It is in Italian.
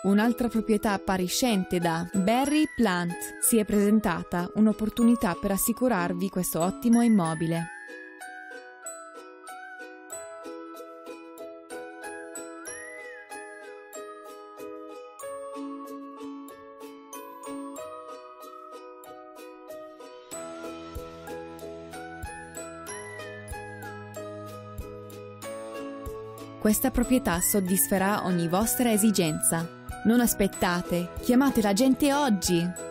Un'altra proprietà appariscente da Barry Plant. Si è presentata un'opportunità per assicurarvi questo ottimo immobile. Questa proprietà soddisferà ogni vostra esigenza. Non aspettate, chiamate l'agente oggi!